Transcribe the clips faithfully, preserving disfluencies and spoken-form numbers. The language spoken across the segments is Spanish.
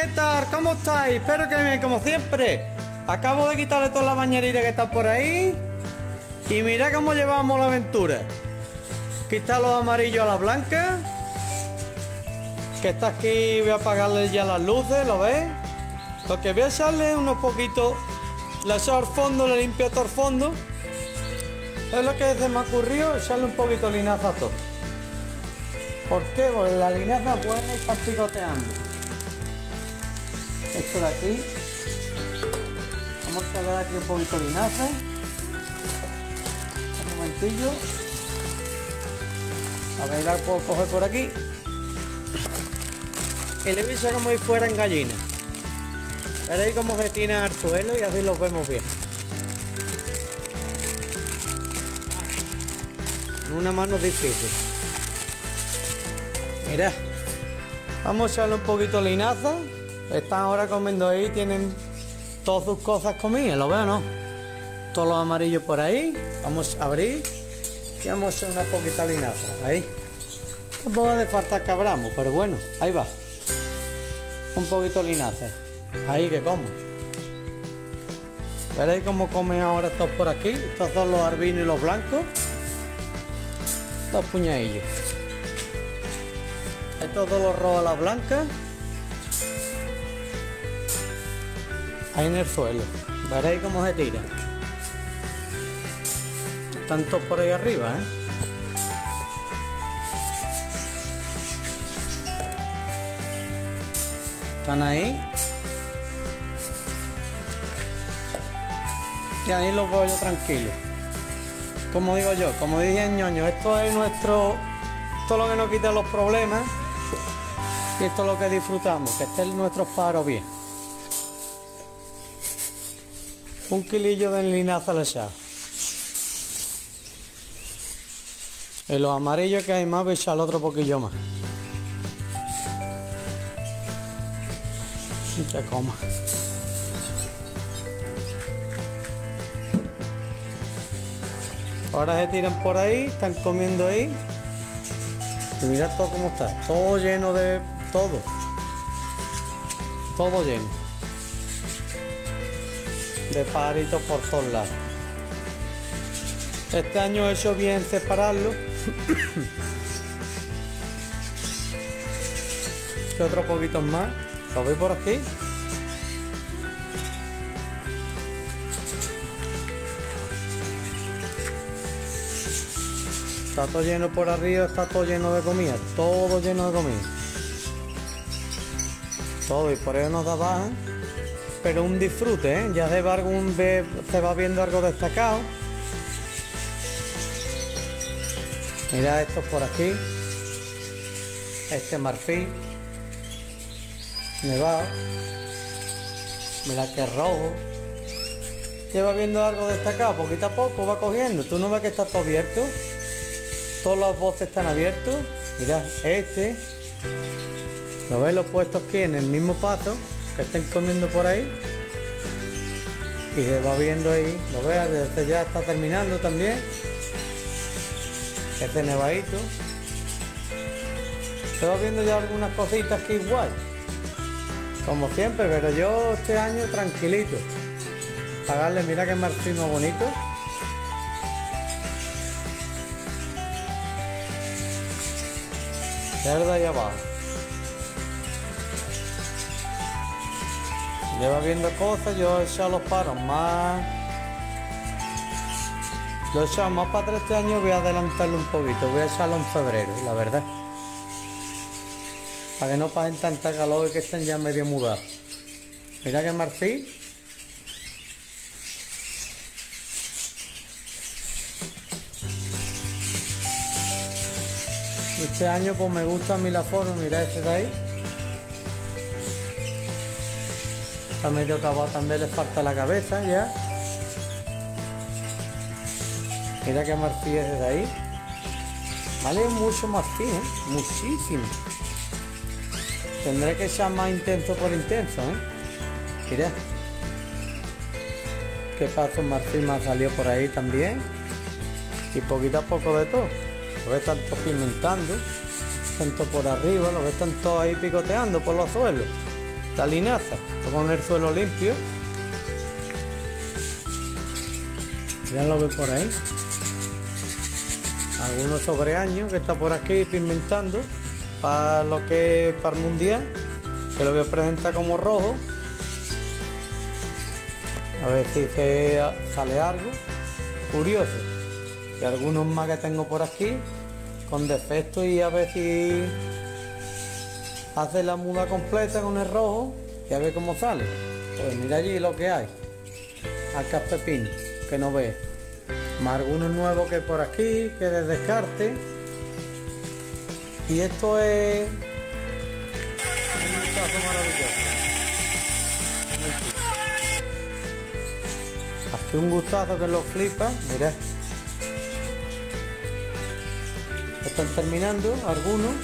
¿qué tal? ¿Cómo estáis? Espero que bien, como siempre. Acabo de quitarle toda la bañerita que está por ahí. Y mira cómo llevamos la aventura. Quitar los amarillos a la blanca. Que está aquí, voy a apagarle ya las luces, ¿lo ves? Lo que voy a echarle unos poquitos. Le echo al fondo, le limpio todo el fondo. Es lo que se me ocurrió, echarle un poquito de linaza a todo. ¿Por qué? Porque la linaza es buena y está picoteando. Esto de aquí. Vamos a echarle aquí un poquito de linaza. Un momentillo. A ver, la puedo coger por aquí. Y le voy a echar como si fueran gallinas. Veréis cómo se tiran al suelo y así los vemos bien. Una mano difícil. Mira, vamos a echarle un poquito de linaza. Están ahora comiendo ahí, tienen todas sus cosas comidas, ¿lo veo o no? Todos los amarillos por ahí. Vamos a abrir y vamos a echar una poquita de linaza. Ahí. Un poco de falta que abramos, pero bueno, ahí va. Un poquito de linaza. Ahí que como. Veréis cómo comen ahora estos por aquí. Estos son los albinos y los blancos. Dos puñadillos. Estos dos los rojos a las blancas. Ahí en el suelo. Veréis cómo se tira. Están todos por ahí arriba, ¿eh? Están ahí. Y ahí los veo yo tranquilos. Como digo yo, como dije en ñoño, esto es nuestro, esto es lo que nos quita los problemas y esto es lo que disfrutamos, que estén nuestros pájaros bien. Un kilillo de linaza le echado. Y los amarillos que hay más, voy a echar otro poquillo más. Y que coma. Ahora se tiran por ahí, están comiendo ahí. Y mirad todo cómo está, todo lleno de todo. Todo lleno. De pajaritos por todos lados. Este año he hecho bien separarlo. Que otro poquito más. ¿Lo veis por aquí? Está todo lleno por arriba, está todo lleno de comida, todo lleno de comida. Todo, y por eso nos da baja, pero un disfrute, ¿eh? Ya se va, algún, se va viendo algo destacado. Mira estos por aquí. Este marfil. Nevado. Mira que rojo. Se va viendo algo destacado, poquito a poco va cogiendo. Tú no ves que está todo abierto. Todos los botes están abiertos. Mirad, este. ¿Lo ves? Los puestos aquí en el mismo paso. Que estén comiendo por ahí. Y se va viendo ahí. ¿Lo ves? Este ya está terminando también. Este nevadito. Se va viendo ya algunas cositas que igual. Como siempre, pero yo este año tranquilito. Pagarle, mira que marfil más bonito. De ahí abajo. Lleva viendo cosas, yo he echado los paros más. Lo he echado más para atrás este año, voy a adelantarlo un poquito, voy a echarlo en febrero, la verdad. Para que no pasen tanta calor y que estén ya medio mudados. Mira que marfil. Este año pues me gusta a mí la forma, mira ese de ahí. Está medio acabado, también le falta la cabeza ya. Mira que marfil es de ahí. Vale mucho marfil, ¿eh? Muchísimo. Tendré que ser más intenso por intenso, ¿eh? Mira. Qué paso marfil me ha salido por ahí también. Y poquito a poco de todo. Lo ves tanto pimentando, tanto por arriba, lo ves tanto ahí picoteando por los suelos. la linaza. Con el suelo limpio. Ya lo ve por ahí. Algunos sobreaños que está por aquí pigmentando para lo que es para el mundial, que lo voy a presentar como rojo. A ver si se sale algo curioso. Y algunos más que tengo por aquí con defectos, y a ver si hace la muda completa con el rojo y a ver cómo sale. Pues mira allí lo que hay. Acá pepino, que no ve. Más algunos nuevos que por aquí, que de descarte. Y esto es un gustazo maravilloso. Aquí un gustazo que lo flipa, mirad. Están terminando algunos.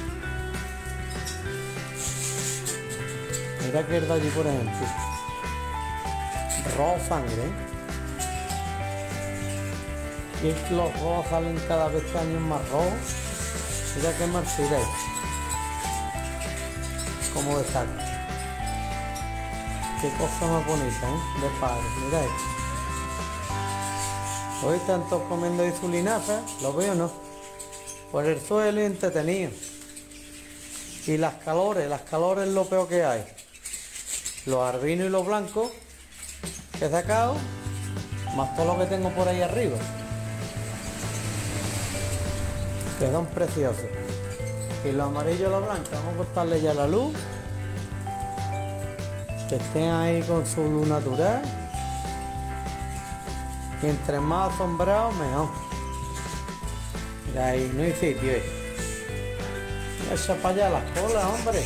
Mira que es de allí, por ejemplo. Rojo sangre, ¿eh? Y los rojos salen cada vez años más rojos. Mira qué marfilés. Como de saco. Qué cosa más bonita, ¿eh? De padre, mira esto. Hoy están todos comiendo ahí su linaza, ¿lo veo o no? Por el suelo y entretenido. Y las calores, las calores es lo peor que hay. Los albinos y los blancos que he sacado, más todo lo que tengo por ahí arriba. Que son preciosos. Y los amarillos y los blancos, vamos a cortarle ya la luz. Que estén ahí con su luz natural. Y entre más asombrados, mejor. Mira ahí, no hay sitio. Eh. Echa para allá las colas, hombre.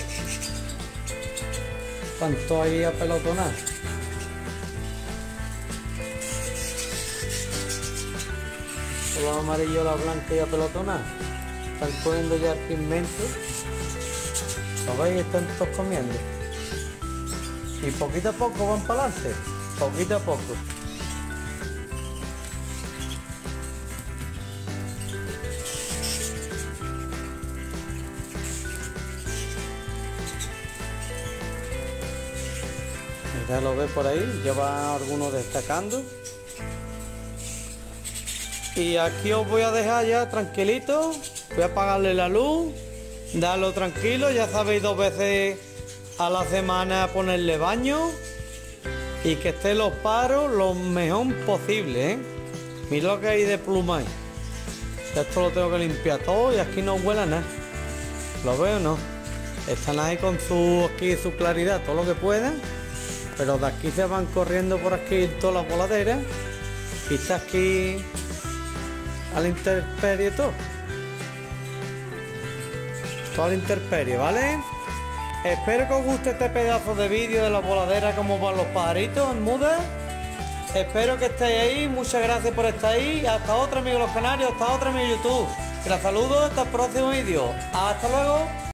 Están todos ahí apelotonados. Los amarillos, la blanca y apelotonados. Están cogiendo ya el pigmento. ¿Lo veis? Están todos comiendo. Y poquito a poco van para adelante. Poquito a poco. Ya lo ve por ahí, ya va algunos destacando. Y aquí os voy a dejar ya tranquilito. Voy a apagarle la luz, darlo tranquilo. Ya sabéis, dos veces a la semana ponerle baño y que estén los paros lo mejor posible, ¿eh? Mira lo que hay de pluma ahí. Esto lo tengo que limpiar todo y aquí no huele a nada. ¿Lo veo o no? Están ahí con su, aquí, su claridad, todo lo que puedan. Pero de aquí se van corriendo por aquí todas las voladeras. Y está aquí a la intemperie todo. Todo a la intemperie, ¿vale? Espero que os guste este pedazo de vídeo de la voladera, cómo van los pajaritos en muda. Espero que estéis ahí. Muchas gracias por estar ahí. Hasta otro, amigos los canarios. Hasta otro, amigo YouTube. Que los saludo. Hasta el próximo vídeo. Hasta luego.